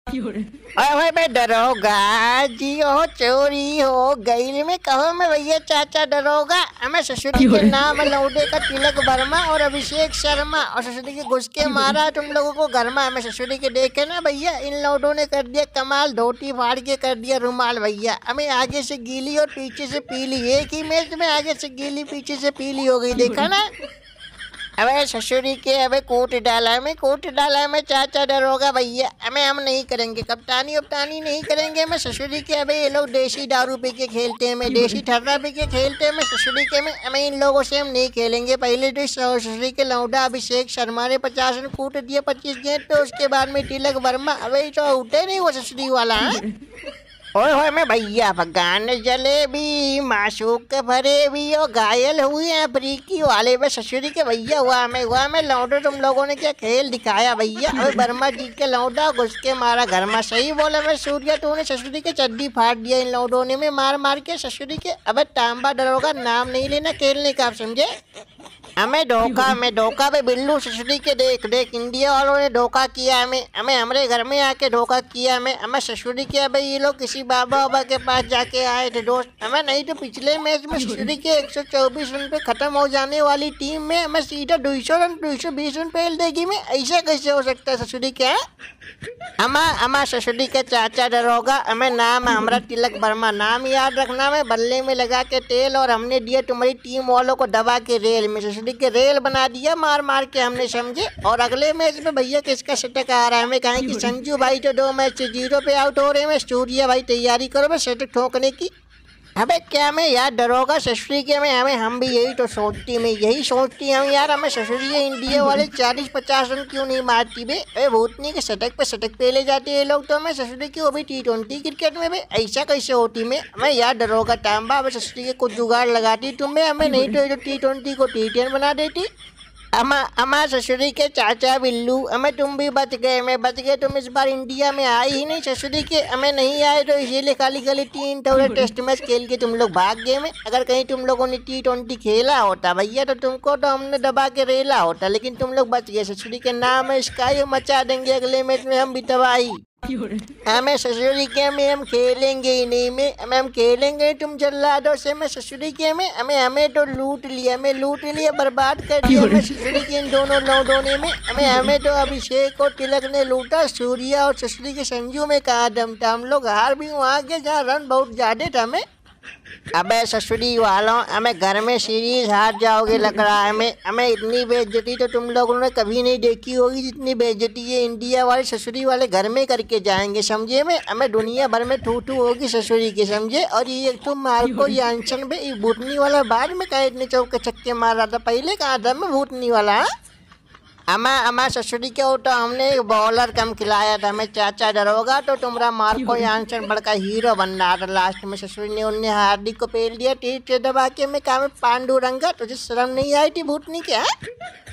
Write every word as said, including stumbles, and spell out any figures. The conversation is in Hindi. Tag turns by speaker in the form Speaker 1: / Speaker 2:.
Speaker 1: ओए ओए मैं दरोगा जी हो चोरी हो गई में कहो मैं भैया चाचा दरोगा। हमें ससुरी के नाम लौटे का तिलक वर्मा और अभिषेक शर्मा और ससुरी के घुस के मारा तुम लोगों को घर में। हमें ससुरी के देखे ना भैया इन लौटों ने कर दिया कमाल, धोती फाड़ के कर दिया रुमाल भैया। हमें आगे से गीली और पीछे से पीली, एक ही मैच में आगे से गीली पीछे से पीली हो गई, देखा ना। अबे ससुरी के अबे कोट डाला हमें, कोट डाला हमें चाचा दरोगा भैया। हमें हम नहीं करेंगे कप्तानी उपतानी नहीं करेंगे। मैं ससुरी के अबे ये लोग देसी दारू पी के खेलते हैं, मैं देसी ठर्रा पी के खेलते हैं। मैं ससुरी के में हमें इन लोगों से हम नहीं खेलेंगे। पहले तो ससुरी के लौंडा अभिषेक शर्मा ने पचास रन कूट दिए पच्चीस गेंद पे, उसके बाद में तिलक वर्मा अबे तो उठे नहीं वो ससुरी वाला। ओए होए मैं भैया भगान जलेबी मासूक के भरे भी और घायल हुए अफ्रीकी वाले में ससुरी के भैया। हुआ मैं हुआ मैं लौटो तुम लोगों ने क्या खेल दिखाया भैया। और वर्मा जी के लौटा घुस के मारा घर में, सही बोला मैं सूर्या तूने ससुरी के चड्डी फाड़ दिया इन लौटों ने में मार मार के ससुरी के। अबे तांबा दरोगा नाम नहीं लेना खेलने का, आप समझे। हमें धोखा हमें धोखा पे बिल्लू ससुरी के देख देख इंडिया वालों ने धोखा किया हमें। हमें हमारे घर में आके धोखा किया हमें। हमें ससुरी के अबे ये लोग किसी बाबा बाबा के पास जाके आए थे दोस्त। हमें नहीं तो पिछले मैच में ससुरी के एक सौ चौबीस रन पे खत्म हो जाने वाली टीम में हमें सीधा दो सौ रन दो सौ बीस रन फेल देगी में। ऐसा कैसे हो सकता है ससुरी के। अमा अमा ससुरी के चाचा दरोगा हमें नाम है हमारा तिलक वर्मा, नाम याद रखना। में बल्ले में लगा के तेल और हमने दिया तुम्हारी टीम वालों को दबा के रेल में, ससुरी के रेल बना दिया मार मार के हमने, समझे। और अगले मैच में भैया किसका शतक आ रहा है हमें कहें कि संजू भाई तो दो मैच से जीरो पे आउट हो रहे हैं। सूर्या भाई तैयारी करो मैं शतक ठोकने की। अबे क्या मैं यार दरोगा ससुरी के में हमें हम भी यही तो सोचती में यही सोचती हम यार। हमें ससुरी इंडिया वाले चालीस पचास रन क्यों नहीं मारती बे। अरे भूतनी के शतक पे शतक पे ले जाते ये लोग तो। हमें ससुरी की वो भी टी ट्वेंटी क्रिकेट में भी ऐसा कैसे होती में। हमें यार दरोगा टांबा हमें ससुरी के कुछ जुगाड़ लगाती तुम्हें, हमें नहीं तो टी ट्वेंटी को टी टेन बना देती। अमा अमा ससुरी के चाचा बिल्लू हमें तुम भी बच गए, मैं बच गए। तुम इस बार इंडिया में आए ही नहीं ससुरी के, हमें नहीं आए तो इसीलिए खाली खाली तीन थोड़े टेस्ट मैच खेल के तुम लोग भाग गए में। अगर कहीं तुम लोगों ने टी ट्वेंटी खेला होता भैया तो तुमको तो हमने दबा के रेला होता, लेकिन तुम लोग बच गए। ससुरी के नाम है स्काई मचा देंगे अगले मैच में हम भी तबाही। हमें ससुरी के में हम खेलेंगे ही नहीं में हमें हम खेलेंगे तुम जल्लादों से। मैं ससुरी के में हमें हमें तो लूट लिया हमें लूट लिया बर्बाद कर दिया हमें ससुरी के इन दोनों लौटों ने में। हमें हमें तो अभिषेक और तिलक ने लूटा, सूर्या और ससुरी के संजू में कहा दम था। हम लोग हार भी वहाँ के जहाँ रन बहुत ज्यादा था हमें। अबे ससुरी वालों हमें घर में सीरीज हार जाओगे लग रहा है हमें। हमें इतनी बेइज्जती तो तुम लोगों ने कभी नहीं देखी होगी जितनी बेइज्जती ये इंडिया वाले ससुरी वाले घर में करके जाएंगे, समझे। में हमें दुनिया भर में ठू ठू होगी ससुरी के, समझे। और ये तुम मार्को यानसन में ये भूतनी वाला बाद में कहा इतने चौके छक्के मार रहा था, पहले कहा था मैं भूतनी वाला। अमा अमा ससुरी के हो तो हमने बॉलर कम खिलाया था हमें चाचा दरोगा तो तुम्हारा मार्को यानसन बड़का हीरो बन रहा था। लास्ट में ससुरी ने उनने हार्दिक को पेल दिया टीट से दबा के। मैं कहा पांडुरंगा तुझे शर्म नहीं आई थी भूतनी क्या।